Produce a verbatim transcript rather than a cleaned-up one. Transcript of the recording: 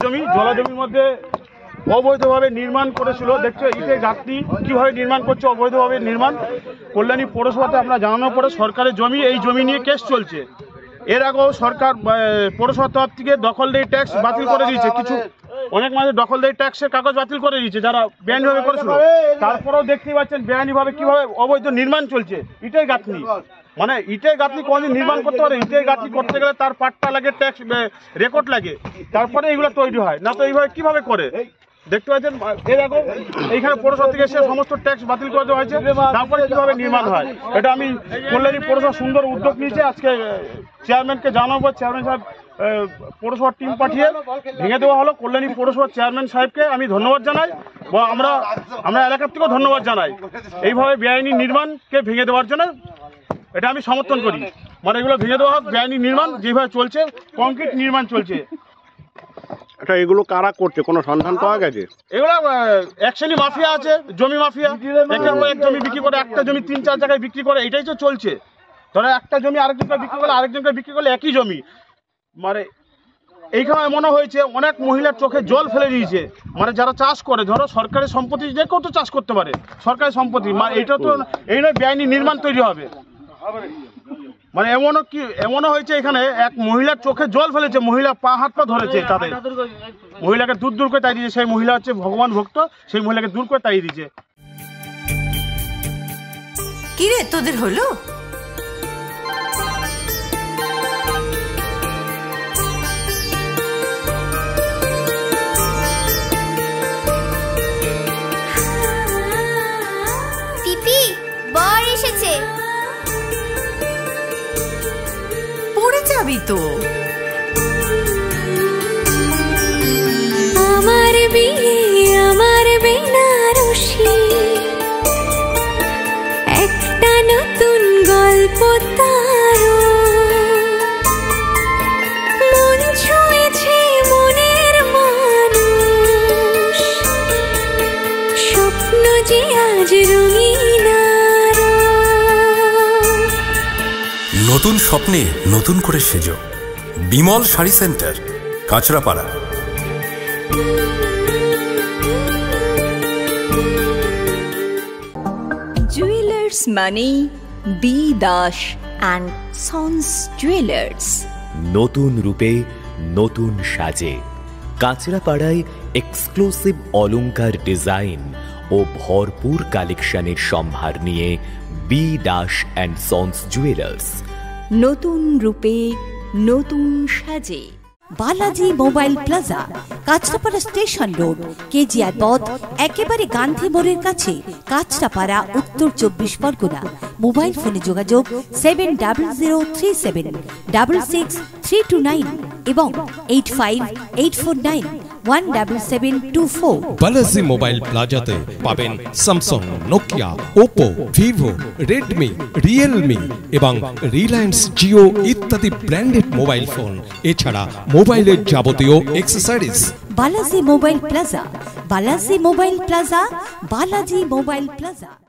জমি জলা জমির মধ্যে অবৈধভাবে নির্মাণ করেছিল। দেখছো ইটে গাঁথনি কীভাবে নির্মাণ করছে, অবৈধভাবে নির্মাণ। কল্যাণী পৌরসভাতে আমরা জানানোর পরে সরকারের জমি, এই জমি নিয়ে কেস চলছে। এর আগেও সরকার পৌরসভার তরফ থেকে দখলদারি ট্যাক্স বাতিল করে দিয়েছে, কিছু অনেক মানুষ দখলদারি ট্যাক্সের কাগজ বাতিল করে দিয়েছে যারা বেআইনিভাবে করেছিল। তারপরেও দেখতেই পাচ্ছেন বেআইনিভাবে কীভাবে অবৈধ নির্মাণ চলছে। ইটের গাঁথনি, মানে ইটের গাঁথনি কোনোদিন নির্মাণ করতে পারে? ইটের গাঁথনি করতে গেলে তার পাট্টা লাগে, ট্যাক্স রেকর্ড লাগে, তারপরে এগুলো তৈরি হয়, না তো এইভাবে কীভাবে করে? দেখতে পাচ্ছেন এর আগে এইখানে পৌরসভা থেকে এসে সমস্ত ট্যাক্স বাতিল করে দেওয়া হয়েছে, তারপরে কীভাবে নির্মাণ হয়। এটা আমি কল্যাণী পৌরসভা সুন্দর উদ্যোগ নিয়েছে, আজকে চেয়ারম্যানকে জানাবো। চেয়ারম্যান সাহেব পৌরসভার টিম পাঠিয়ে ভেঙে দেওয়া হলো। কল্যাণী পৌরসভার চেয়ারম্যান সাহেবকে আমি ধন্যবাদ জানাই, বা আমরা আমরা এলাকার থেকেও ধন্যবাদ জানাই এইভাবে বেআইনি নির্মাণকে ভেঙে দেওয়ার জন্য। এটা আমি সমর্থন করি, মানে এগুলো ভেঙে দেওয়া হোক। বেআইনি নির্মাণ যেভাবে চলছে, কংক্রিট নির্মাণ চলছে। এটা এগুলো কারা করছে, কোনো সন্ধান পাওয়া গেছে? এগুলো এক শ্রেণী মাফিয়া আছে, জমি মাফিয়া। একের পর এক জমি বিক্রি করে, একটা জমি তিন চার জায়গায় বিক্রি করে, এটাই তো চলছে। ধরো একটা জমি আরেকজনকে বিক্রি করলে, আরেকজনকে বিক্রি করলে একই জমি। মানে এইখানে মনে হয়েছে অনেক মহিলার চোখে জল ফেলে দিয়েছে। মানে যারা চাষ করে, ধরো সরকারি সম্পত্তি, যে কেউ তো চাষ করতে পারে, সরকারি সম্পত্তি। মানে এইটা তো এই নয় বেআইনি নির্মাণ তৈরি হবে। মানে এমনও কি এমনও হয়েছে এখানে এক মহিলার চোখে জল ফেলেছে, মহিলা পা হাত পা ধরেছে তাদের, মহিলাকে দূর দূর করে তাড়িয়ে দিয়েছে। সেই মহিলা হচ্ছে ভগবান ভক্ত, সেই মহিলাকে দূর করে তাড়িয়ে দিয়েছে। কি রে তোদের হলো? পিপি বর এসেছে। পড়ে যাবি তো। আমার বিয়ে আমার বেনারসি, একটা নতুন গল্প তারো, মন ছুঁয়েছে মনের মানুষ, স্বপ্ন যে আজ রঙিন আরো। নতুন স্বপ্নে নতুন করে সেজো, বিমল শাড়ি সেন্টার, কাঁচরাপাড়া। জুয়েলার্স মানে B Das and sons jewellers. নতুন রূপে নতুন সাজে কাঁচরাপাড়ায় এক্সক্লুসিভ অলংকার ডিজাইন ও ভরপুর কালেকশনের সম্ভার নিয়ে B Das and sons jewellers. নতুন রূপে নতুন সাজে। Balaji mobile plaza, Kanchrapara station road, KGR পথ, একেবারে গান্ধী মোড়ের কাছে, কাঁচরাপাড়া, উত্তর চব্বিশ পরগনা। মোবাইল ফোনে যোগাযোগ seven double zero three seven double six three two nine এবং eight five eight four nine one double seven two four. Balaji mobile প্লাজাতে পাবেন Samsung, Nokia, Oppo, Vivo, Redmi, Realme এবং রিলায়েন্স জিও ইত্যাদি ব্র্যান্ডেড মোবাইল ফোন, এছাড়া মোবাইলের যাবতীয় accessories. Balaji mobile plaza, Balaji mobile plaza, Balaji mobile plaza.